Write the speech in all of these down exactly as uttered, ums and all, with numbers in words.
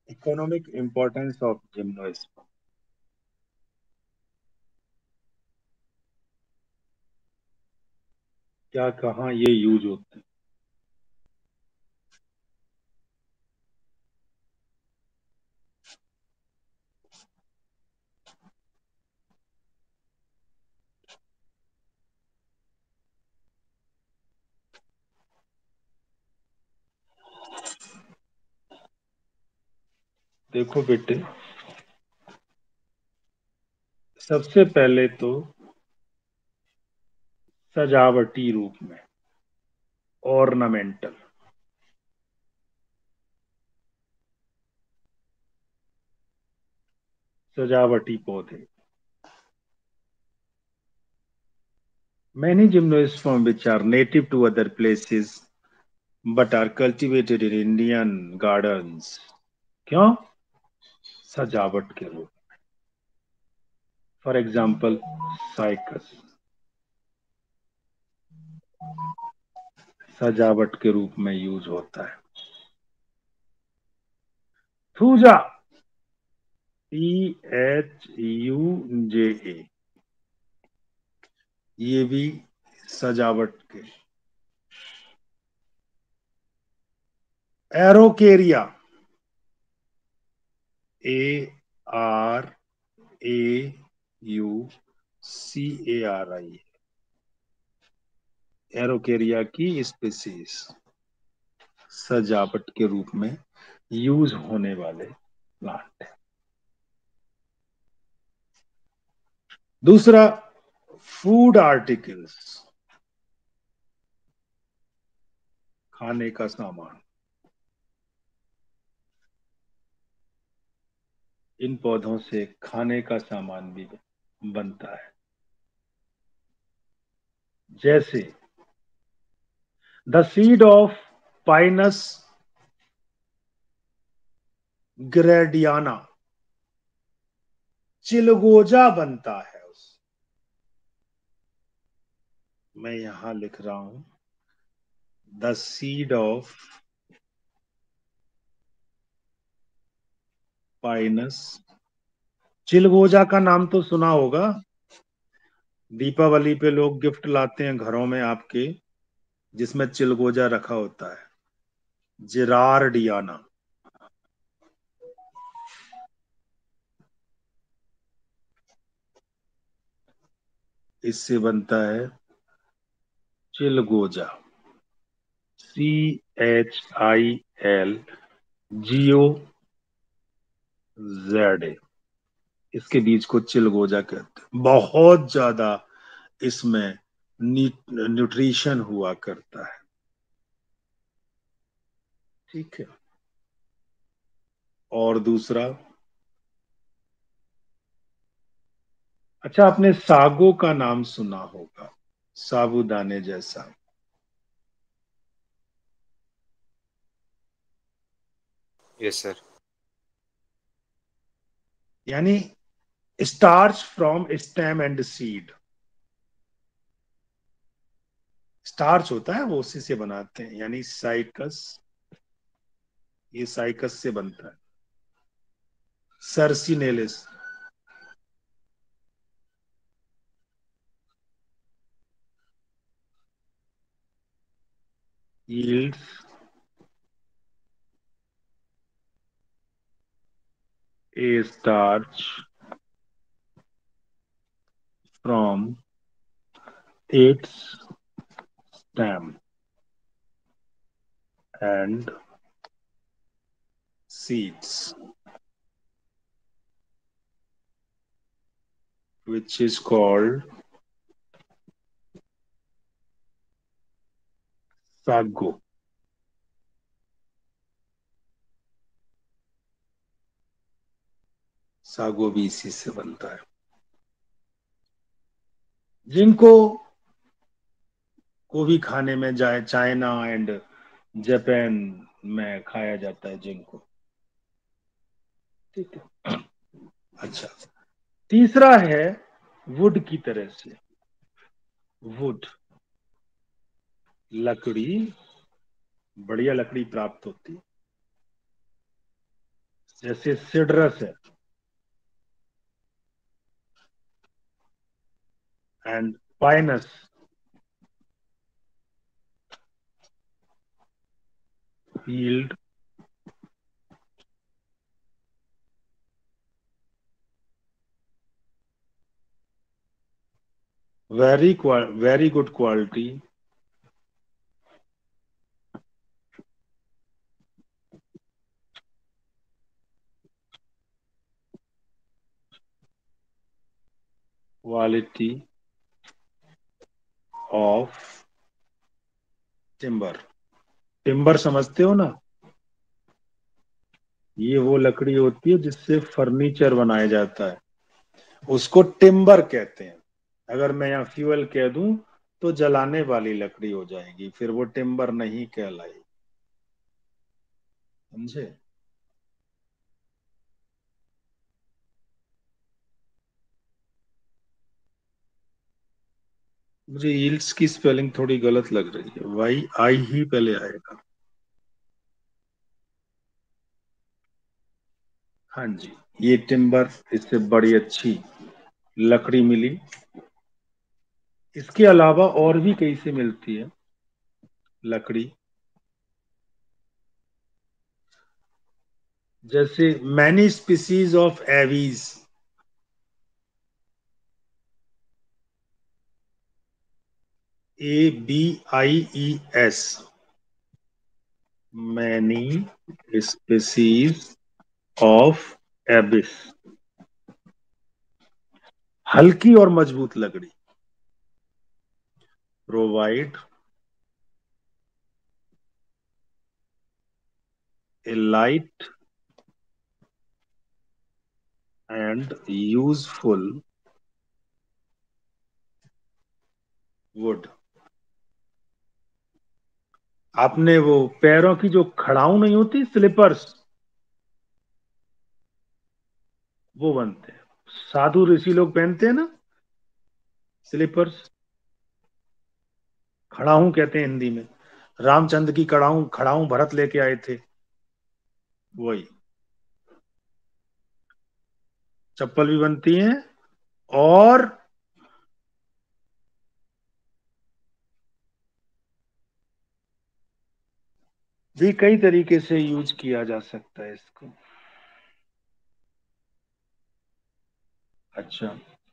Economic importance of gymnosperm. क्या कहाँ ये यूज होते हैं? देखो बेटे, सबसे पहले तो सजावटी रूप में, ऑर्नामेंटल, सजावटी पौधे। Many gymnosperm which are native to other places but are cultivated in Indian gardens. क्यों? सजावट के रूप। फॉर एग्जाम्पल साइकस, सजावट के रूप में यूज होता है। Thuja, T H U J A, ये भी सजावट के। Araucaria, A R A U C A R I, Araucaria की स्पीसीज, सजावट के रूप में यूज होने वाले प्लांट है। दूसरा, फूड आर्टिकल्स, खाने का सामान। इन पौधों से खाने का सामान भी बनता है, जैसे the seed of Pinus gerardiana, चिलगोजा बनता है उस। मैं यहां लिख रहा हूं, द सीड ऑफ पाइनस। चिलगोजा का नाम तो सुना होगा, दीपावली पे लोग गिफ्ट लाते हैं घरों में आपके, जिसमें चिलगोजा रखा होता है, जिरार्डियाना। इससे बनता है चिलगोजा, C H I L G O Z A. इसके बीज को चिलगोजा कहते हैं। बहुत ज्यादा इसमें न्यूट्रिशन हुआ करता है। ठीक है। और दूसरा, अच्छा आपने सागो का नाम सुना होगा, साबूदाने जैसा। Yes sir. यानी starch from stem and seed, starch होता है वो उसी से बनाते हैं, यानी साइकस, ये साइकस से बनता है। Circinalis, yields a starch from its stem and seeds, which is called sago। Sago भी इसी से बनता है, जिनको को भी खाने में जाए, चाइना एंड जापान में खाया जाता है जिनको। ठीक है। अच्छा, तीसरा है वुड की तरह से, वुड, लकड़ी, बढ़िया लकड़ी प्राप्त होती, जैसे सिडरस है, and Pinus, field, very very good quality, quality of timber. Timber समझते हो ना? ये वो लकड़ी होती है जिससे फर्नीचर बनाया जाता है, उसको टिम्बर कहते हैं। अगर मैं यहाँ फ्यूल कह दूं तो जलाने वाली लकड़ी हो जाएगी, फिर वो टिम्बर नहीं कहलाई। समझे? मुझे यील्ड्स की स्पेलिंग थोड़ी गलत लग रही है, वाई आई ही पहले आएगा। हाँ जी, ये टिम्बर, इससे बड़ी अच्छी लकड़ी मिली। इसके अलावा और भी कई से मिलती है लकड़ी, जैसे many species of Abies, A B I E S, many species of Abies, हल्की और मजबूत लकड़ी, provide a light and useful wood. आपने वो पैरों की जो खड़ाऊ नहीं होती, स्लीपर्स, वो बनते हैं, साधु ऋषि लोग पहनते हैं ना स्लीपर्स, खड़ाऊ कहते हैं हिंदी में। रामचंद्र की कड़ाऊ खड़ाऊ भरत लेके आए थे, वही। चप्पल भी बनती हैं, और भी कई तरीके से यूज किया जा सकता है इसको। अच्छा,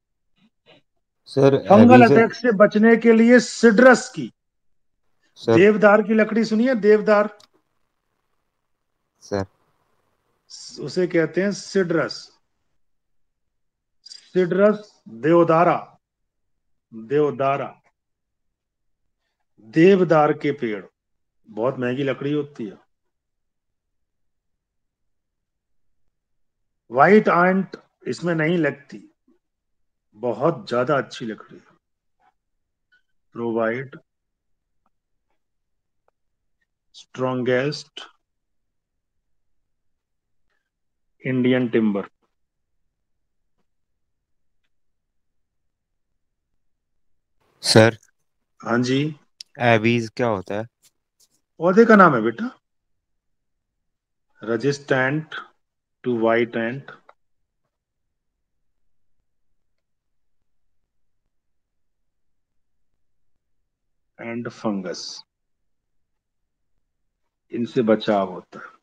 सर फंगल एवी से। अटैक से बचने के लिए सिड्रस की, सर। देवदार की लकड़ी सुनी है? देवदार, सर। उसे कहते हैं सिड्रस। सिड्रस, देवदारा, देवदारा, देवदार के पेड़, बहुत महंगी लकड़ी होती है। व्हाइट आंट इसमें नहीं लगती, बहुत ज्यादा अच्छी लकड़ी है। Provide strongest Indian timber. Sir हाँ जी, एवीज क्या होता है? पौधे का नाम है बेटा, resistant to white ant, and fungus, इनसे बचाव होता है।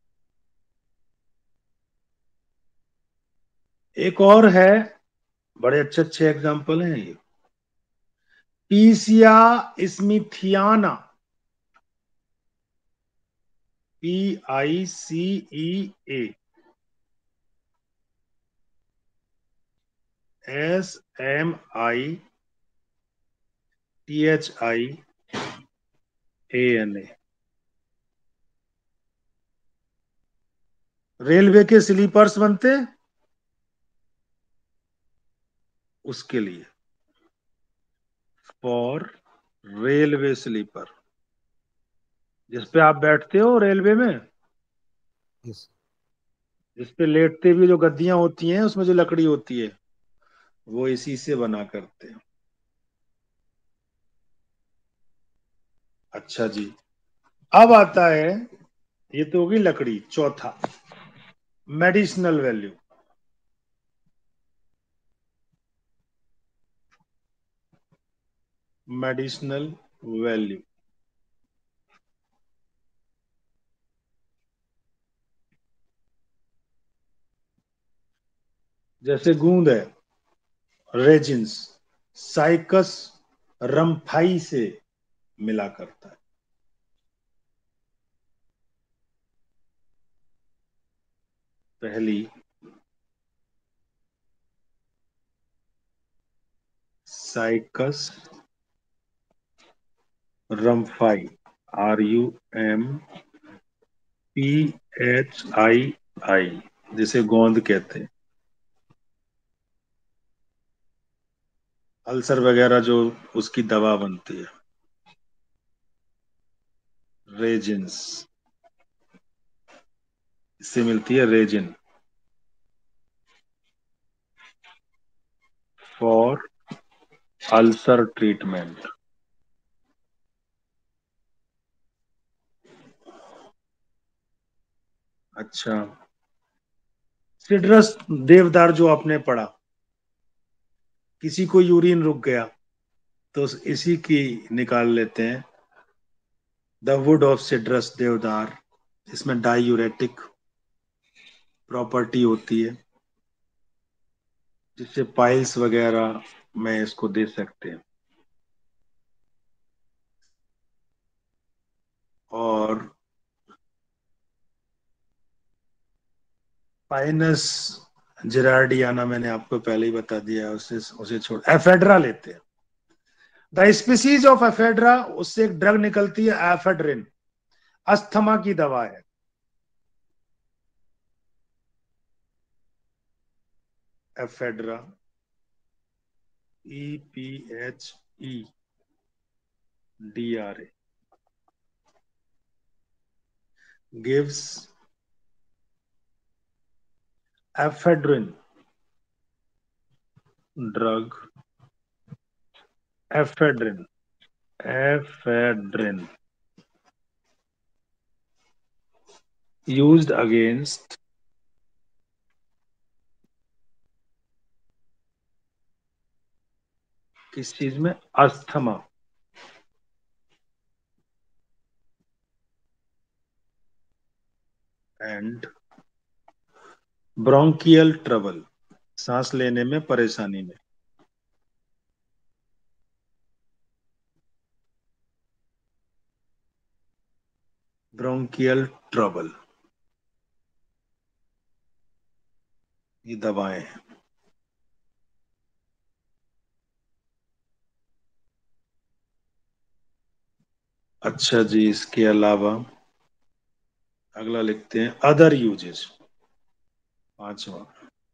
एक और है, बड़े अच्छे अच्छे एग्जाम्पल हैं ये। Picea smithiana, P I C E A, S M I T H I A N A, railway के स्लीपर्स बनते, उसके लिए, फॉर रेलवे स्लीपर, जिसपे आप बैठते हो रेलवे में, यस। जिसपे लेटते हुए जो गद्दियां होती हैं, उसमें जो लकड़ी होती है, वो इसी से बना करते हैं। अच्छा जी, अब आता है, ये तो होगी लकड़ी, चौथा मेडिसिनल वैल्यू, मेडिसिनल वैल्यू। जैसे गूंद है, रेजिन्स, साइकस रम्फाई से मिला करता है। पहली Cycas rumphii, R U M P H I I, जिसे गोंद कहते हैं। अल्सर वगैरह जो उसकी दवा बनती है। रेजिन्स, इससे मिलती है रेजिन, फॉर अल्सर ट्रीटमेंट। अच्छा, सिट्रस देवदार जो आपने पढ़ा, किसी को यूरिन रुक गया तो इसी की निकाल लेते हैं, द वुड ऑफ सिट्रस देवदार। इसमें डायूरेटिक प्रॉपर्टी होती है, जिससे पाइल्स वगैरह में इसको दे सकते हैं। और पाइनस जेरार्डियाना मैंने आपको पहले ही बता दिया, उसे उसे छोड़ एफेड्रा लेते हैं। द स्पीसीज ऑफ एफेड्रा, उससे एक ड्रग निकलती है एफेड्रिन, अस्थमा की दवा है। Ephedra, E P H E D R A, gives ephedrine drug, ephedrine, ephedrine used against किस चीज में, अस्थमा एंड ब्रोंकियल ट्रबल, सांस लेने में परेशानी में। ब्रोंकियल ट्रबल, ये दवाएं हैं। अच्छा जी, इसके अलावा अगला लिखते हैं अदर यूजेस, पांचवा।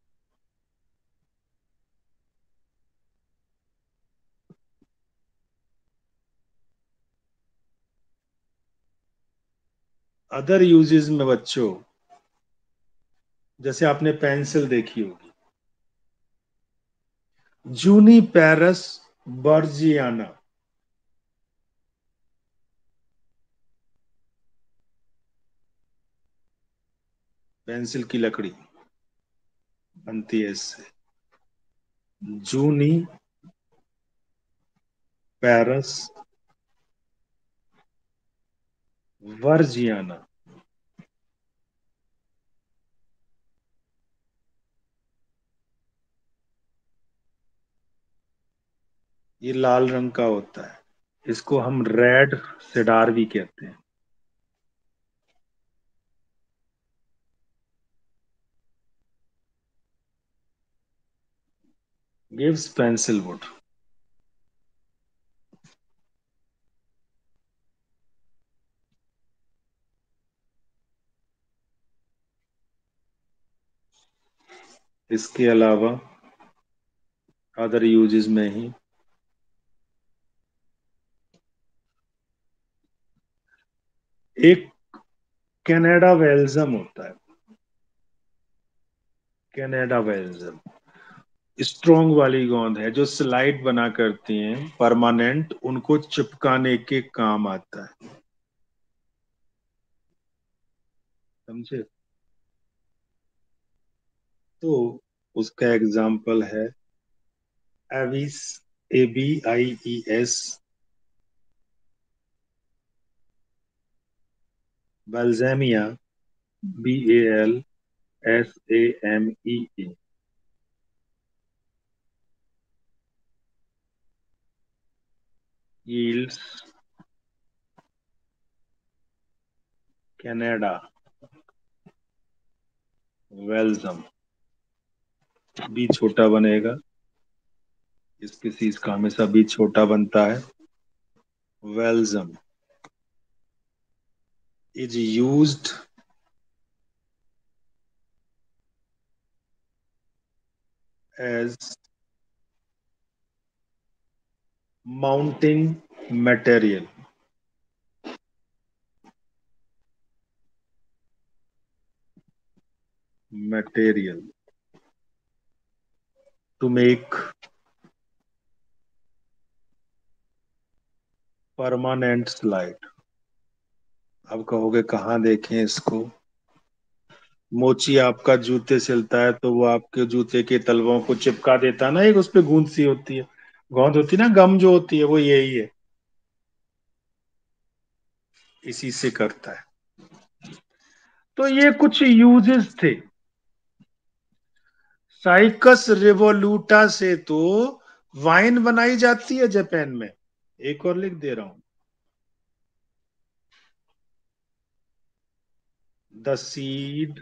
अदर यूजेस में बच्चों, जैसे आपने पेंसिल देखी होगी, जूनीपेरस बर्जियाना, पेंसिल की लकड़ी बनती है इससे। जूनी पेरस वर्जियाना, ये लाल रंग का होता है, इसको हम रेड सिडार भी कहते हैं। Gives pencil wood. इसके अलावा अदर यूजेस में ही एक कनाडा वेल्जम होता है, कनाडा वेल्जम स्ट्रोंग वाली गोंद है, जो स्लाइड बना करती हैं परमानेंट, उनको चिपकाने के काम आता है। समझे? तो उसका एग्जाम्पल है Abies, A B I E S, balsamea, B A L S A M E A, yields, Canada, balsam, B छोटा बनेगा, इस स्पीसीज का हमेशा बी छोटा बनता है। Balsam is used as mounting material material to make permanent slide। अब कहोगे कहाँ देखें इसको? मोची आपका जूते सिलता है तो वो आपके जूते के तलवों को चिपका देता है ना, एक उस पे गूंद सी होती है, गोंद होती है ना, गम जो होती है, वो यही है, इसी से करता है। तो ये कुछ यूजेस थे। साइकस रिवोल्यूटा से तो वाइन बनाई जाती है जापान में। एक और लिख दे रहा हूं, the seed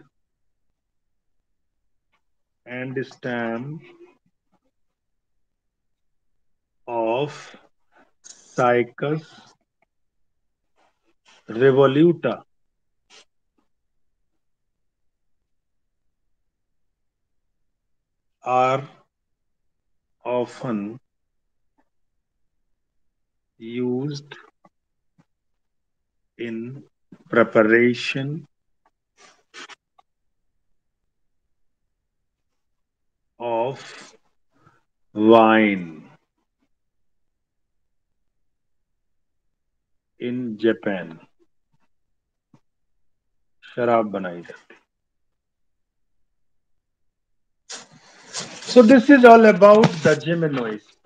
and stem of Cycas revoluta are often used in preparation of wine in Japan। शराब बनाई जाती। So this is all about the Gimenoids।